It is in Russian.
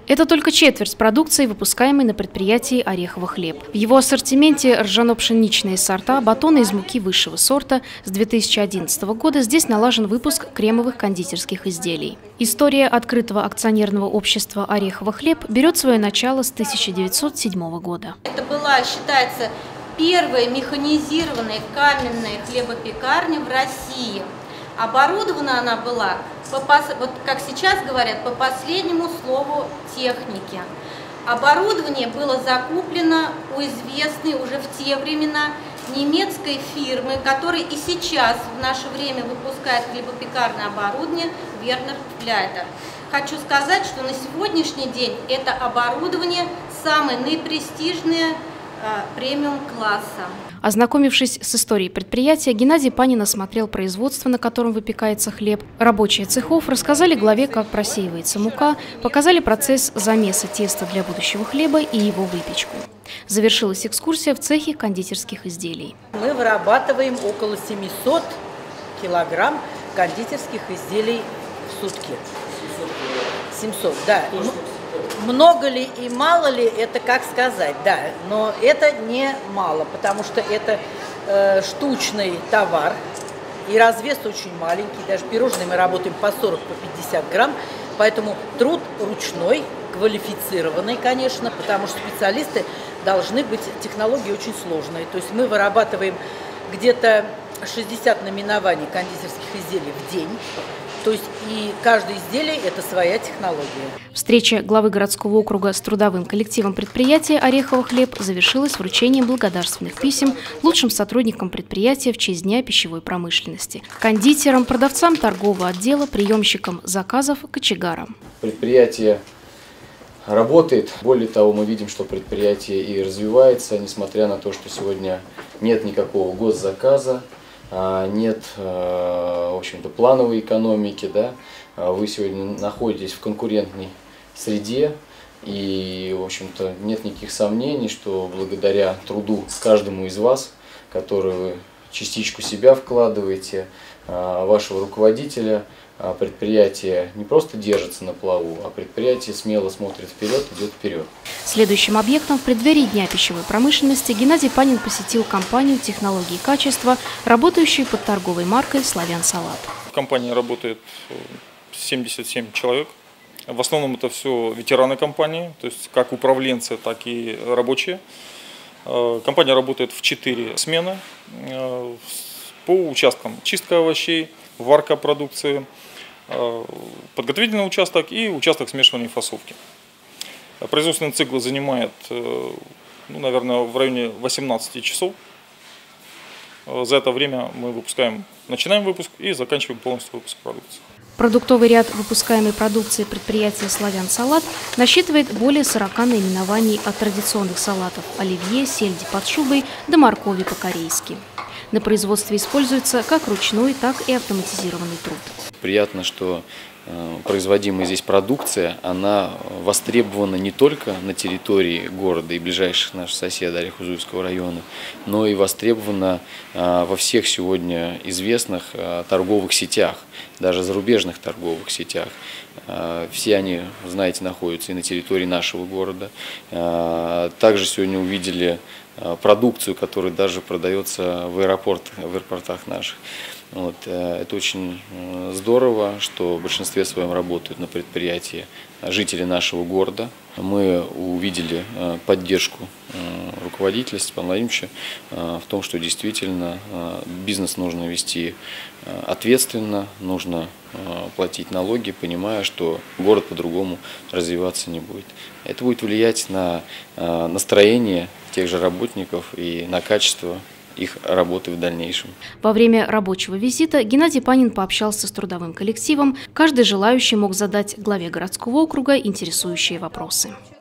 Это только четверть продукции, выпускаемой на предприятии «Орехово хлеб». В его ассортименте ржано-пшеничные сорта, батоны из муки высшего сорта. С 2011 года здесь налажен выпуск кремовых кондитерских изделий. История открытого акционерного общества «Орехово хлеб» берет свое начало с 1907 года. Это была, считается, первая механизированная каменная хлебопекарня в России. Оборудована она была, вот как сейчас говорят, по последнему слову техники. Оборудование было закуплено у известной уже в те времена немецкой фирмы, которая и сейчас в наше время выпускает хлебопекарное оборудование, Вернер Фляйтер. Хочу сказать, что на сегодняшний день это оборудование самое наипрестижное премиум-класса. Ознакомившись с историей предприятия, Геннадий Панин осмотрел производство, на котором выпекается хлеб. Рабочие цехов рассказали главе, как просеивается мука, показали процесс замеса теста для будущего хлеба и его выпечку. Завершилась экскурсия в цехе кондитерских изделий. Мы вырабатываем около 700 килограмм кондитерских изделий в сутки. 700, да. Много ли и мало ли, это как сказать, да, но это не мало, потому что это штучный товар, и развес очень маленький, даже пирожные мы работаем по 40, по 50 грамм, поэтому труд ручной, квалифицированный, конечно, потому что специалисты должны быть, технологии очень сложные, то есть мы вырабатываем где-то 60 наименований кондитерских изделий в день. То есть и каждое изделие – это своя технология. Встреча главы городского округа с трудовым коллективом предприятия «Орехово хлеб» завершилась вручением благодарственных писем лучшим сотрудникам предприятия в честь Дня пищевой промышленности, кондитерам, продавцам торгового отдела, приемщикам заказов, кочегарам. Предприятие работает. Более того, мы видим, что предприятие и развивается, несмотря на то, что сегодня нет никакого госзаказа. Нет, в общем-то, плановой экономики, да, вы сегодня находитесь в конкурентной среде, и, в общем-то, нет никаких сомнений, что благодаря труду каждому из вас, который вы частичку себя вкладываете, вашего руководителя, предприятие не просто держится на плаву, а предприятие смело смотрит вперед, идет вперед. Следующим объектом в преддверии Дня пищевой промышленности Геннадий Панин посетил компанию технологии качества, работающую под торговой маркой «Славян Салат». В компании работает 77 человек. В основном это все ветераны компании, то есть как управленцы, так и рабочие. Компания работает в 4 смены по участкам: чистка овощей, варка продукции, подготовительный участок и участок смешивания и фасовки. Производственный цикл занимает, наверное, в районе 18 часов. За это время мы начинаем выпуск и заканчиваем полностью выпуск продукции. Продуктовый ряд выпускаемой продукции предприятия «Славян Салат» насчитывает более 40 наименований от традиционных салатов оливье, сельди под шубой до моркови по-корейски. На производстве используется как ручной, так и автоматизированный труд. Приятно, что производимая здесь продукция, она востребована не только на территории города и ближайших наших соседей Орехово-Зуевского района, но и востребована во всех сегодня известных торговых сетях, даже зарубежных торговых сетях. Все они, знаете, находятся и на территории нашего города. Также сегодня увидели продукцию, которая даже продается в аэропортах наших. Вот, это очень здорово, что в большинстве своем работают на предприятии жители нашего города. Мы увидели поддержку руководителя Степана Владимировича в том, что действительно бизнес нужно вести ответственно, нужно платить налоги, понимая, что город по-другому развиваться не будет. Это будет влиять на настроение тех же работников и на качество их работы в дальнейшем. Во время рабочего визита Геннадий Панин пообщался с трудовым коллективом. Каждый желающий мог задать главе городского округа интересующие вопросы.